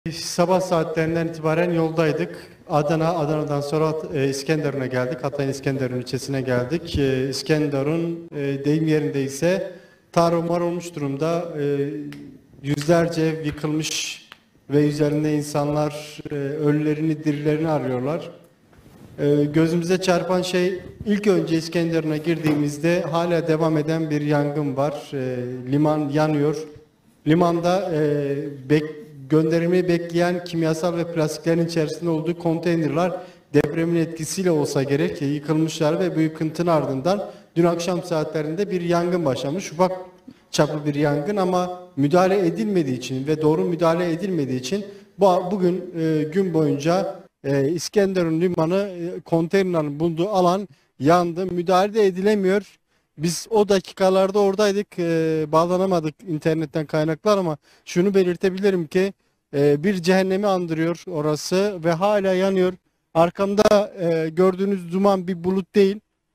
Sabah saatlerinden itibaren yoldaydık. Adana'dan sonra İskenderun'a geldik. Hatay'ın İskenderun ilçesine geldik. İskenderun deyim yerindeyse tarumar olmuş durumda. Yüzlerce ev yıkılmış ve üzerinde insanlar ölülerini, dirilerini arıyorlar. Gözümüze çarpan şey ilk önce İskenderun'a girdiğimizde hala devam eden bir yangın var. Liman yanıyor. Limanda gönderilmeyi bekleyen kimyasal ve plastiklerin içerisinde olduğu konteynerler depremin etkisiyle olsa gerek yıkılmışlar ve bu yıkıntının ardından dün akşam saatlerinde bir yangın başlamış. Ufak çaplı bir yangın ama müdahale edilmediği için ve doğru müdahale edilmediği için bugün gün boyunca İskenderun Limanı konteynerlerin bulunduğu alan yandı. Müdahale de edilemiyor. Biz o dakikalarda oradaydık, bağlanamadık internetten kaynaklar ama şunu belirtebilirim ki bir cehennemi andırıyor orası ve hala yanıyor. Arkamda gördüğünüz duman bir bulut değil.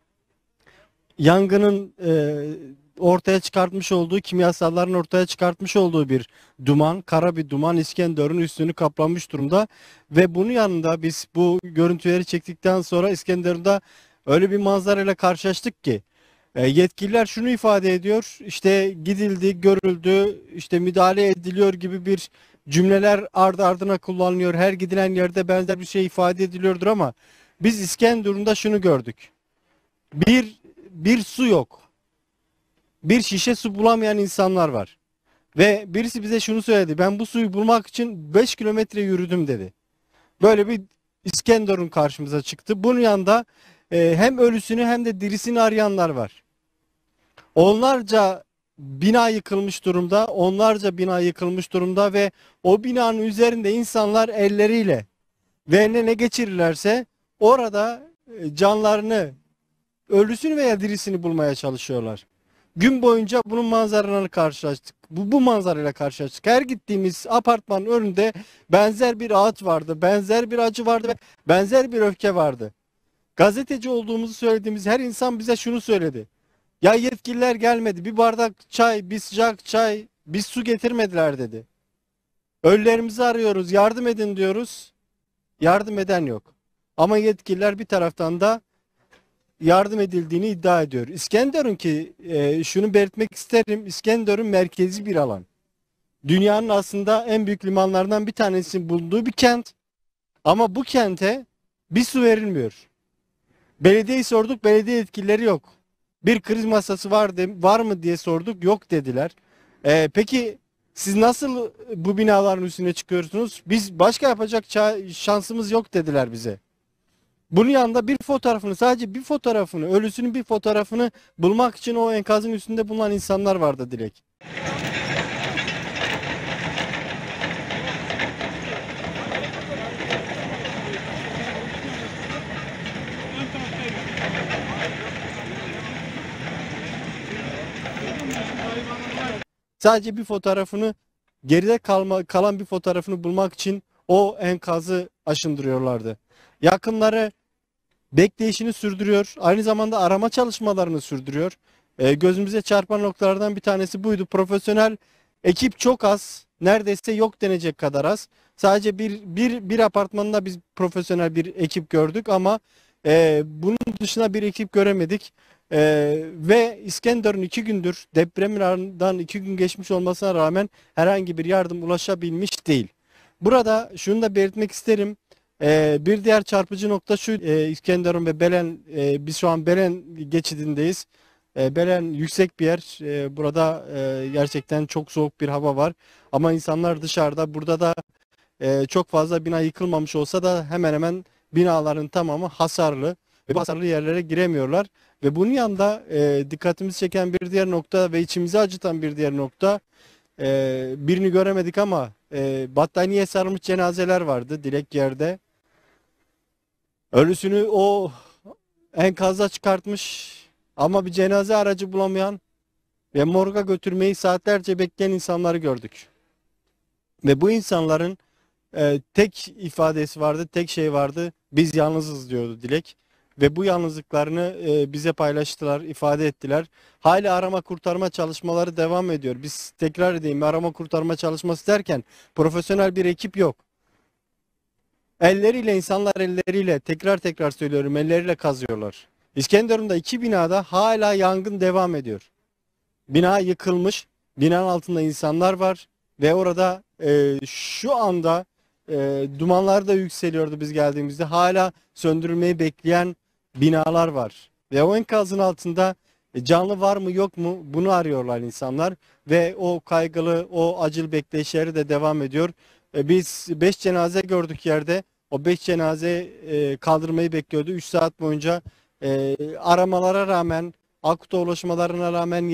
Yangının ortaya çıkartmış olduğu, kimyasalların ortaya çıkartmış olduğu bir duman, kara bir duman İskenderun üstünü kaplamış durumda. Ve bunun yanında biz bu görüntüleri çektikten sonra İskenderun'da öyle bir manzarayla karşılaştık ki yetkililer şunu ifade ediyor, işte gidildi, görüldü, işte müdahale ediliyor gibi bir cümleler ardı ardına kullanılıyor. Her gidilen yerde benzer bir şey ifade ediliyordur ama biz İskenderun'da şunu gördük. Bir su yok. Bir şişe su bulamayan insanlar var. Ve birisi bize şunu söyledi. Ben bu suyu bulmak için 5 kilometre yürüdüm dedi. Böyle bir İskenderun karşımıza çıktı. Bunun yanında hem ölüsünü hem de dirisini arayanlar var. Onlarca bina yıkılmış durumda, onlarca bina yıkılmış durumda ve o binanın üzerinde insanlar elleriyle ve eline ne geçirirlerse orada canlarını, ölüsünü veya dirisini bulmaya çalışıyorlar. Gün boyunca bunun manzaralarını karşılaştık. Bu manzarayla karşılaştık. Her gittiğimiz apartmanın önünde benzer bir ağıt vardı, benzer bir acı vardı ve benzer bir öfke vardı. Gazeteci olduğumuzu söylediğimiz her insan bize şunu söyledi. Ya yetkililer gelmedi, bir bardak çay, bir sıcak çay, bir su getirmediler dedi. Ölülerimizi arıyoruz, yardım edin diyoruz. Yardım eden yok. Ama yetkililer bir taraftan da yardım edildiğini iddia ediyor. İskenderun ki şunu belirtmek isterim. İskenderun merkezi bir alan. Dünyanın aslında en büyük limanlarından bir tanesinin bulunduğu bir kent. Ama bu kente bir su verilmiyor. Belediyeyi sorduk, belediye yetkilileri yok. Bir kriz masası var mı diye sorduk, yok dediler. Peki siz nasıl bu binaların üstüne çıkıyorsunuz? Biz başka yapacak şansımız yok dediler bize. Bunun yanında bir fotoğrafını, sadece bir fotoğrafını, ölüsünün bir fotoğrafını bulmak için o enkazın üstünde bulunan insanlar vardı Dilek. Sadece bir fotoğrafını, geride kalan bir fotoğrafını bulmak için o enkazı aşındırıyorlardı. Yakınları bekleyişini sürdürüyor. Aynı zamanda arama çalışmalarını sürdürüyor. Gözümüze çarpan noktalardan bir tanesi buydu. Profesyonel ekip çok az. Neredeyse yok denecek kadar az. Sadece bir apartmanda biz profesyonel bir ekip gördük ama bunun dışında bir ekip göremedik. Ve İskenderun 2 gündür depremin ardından 2 gün geçmiş olmasına rağmen herhangi bir yardım ulaşabilmiş değil. Burada şunu da belirtmek isterim. Bir diğer çarpıcı nokta şu, İskenderun ve Belen, biz şu an Belen geçidindeyiz. Belen yüksek bir yer. Burada gerçekten çok soğuk bir hava var. Ama insanlar dışarıda. Burada da çok fazla bina yıkılmamış olsa da hemen hemen binaların tamamı hasarlı. Ve bu hasarlı yerlere giremiyorlar. Ve bunun yanında dikkatimizi çeken bir diğer nokta ve içimizi acıtan bir diğer nokta, birini göremedik ama battaniye sarılmış cenazeler vardı Dilek yerde. Ölüsünü o enkazda çıkartmış ama bir cenaze aracı bulamayan ve morga götürmeyi saatlerce bekleyen insanları gördük. Ve bu insanların tek ifadesi vardı, tek şey vardı. Biz yalnızız diyordu Dilek. ve bu yalnızlıklarını bize paylaştılar, ifade ettiler. Hala arama kurtarma çalışmaları devam ediyor. Biz tekrar edeyim, arama kurtarma çalışması derken profesyonel bir ekip yok. Elleriyle, insanlar elleriyle, tekrar söylüyorum, elleriyle kazıyorlar. İskenderun'da 2 binada hala yangın devam ediyor. Bina yıkılmış, binanın altında insanlar var ve orada şu anda dumanlar da yükseliyordu biz geldiğimizde. Hala söndürülmeyi bekleyen binalar var. Ve o enkazın altında canlı var mı yok mu bunu arıyorlar insanlar. Ve o kaygılı, o acil bekleyişleri de devam ediyor. Biz 5 cenaze gördük yerde. O 5 cenaze kaldırmayı bekliyordu. 3 saat boyunca aramalara rağmen, Akut'a ulaşmalarına rağmen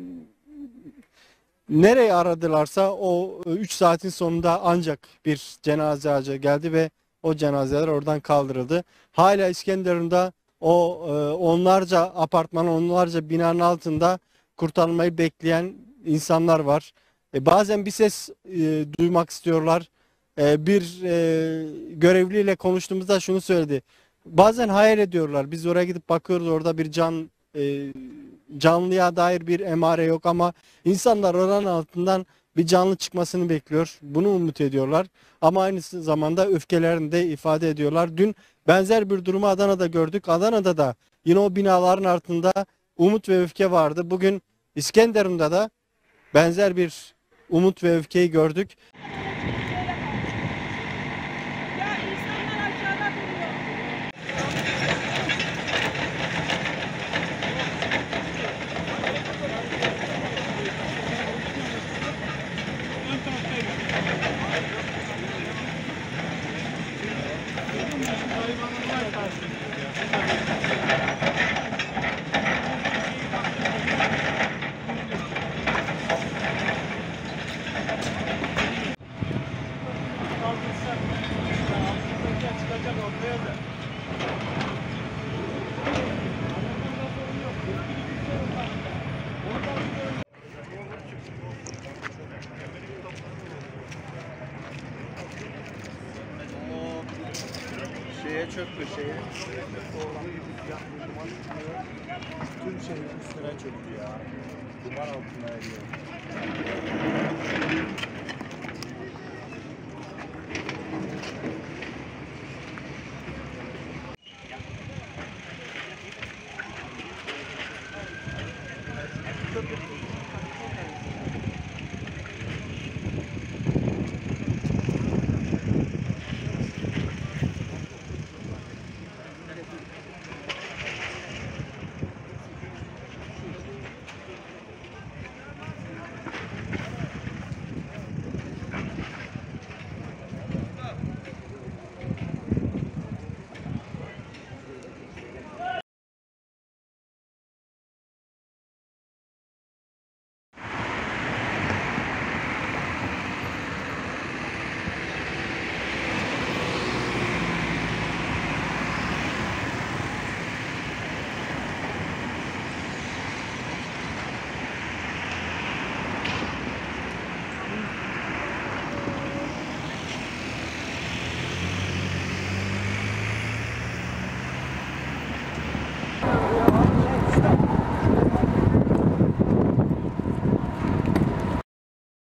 nereye aradılarsa o 3 saatin sonunda ancak bir cenaze ağacı geldi ve o cenazeler oradan kaldırıldı. Hala İskenderun'da o onlarca apartman, onlarca binanın altında kurtarılmayı bekleyen insanlar var. Bazen bir ses duymak istiyorlar. Bir görevliyle konuştuğumuzda şunu söyledi. Bazen hayal ediyorlar. Biz oraya gidip bakıyoruz, orada bir canlıya dair bir emare yok ama insanlar oranın altından bir canlı çıkmasını bekliyor. Bunu umut ediyorlar. Ama aynı zamanda öfkelerini de ifade ediyorlar. Dün benzer bir durumu Adana'da gördük. Adana'da da yine o binaların altında umut ve öfke vardı. Bugün İskenderun'da da benzer bir umut ve öfkeyi gördük. Çöktü şeye. Tüm şeyin üstüne çöktü ya. Duman altına eriyor.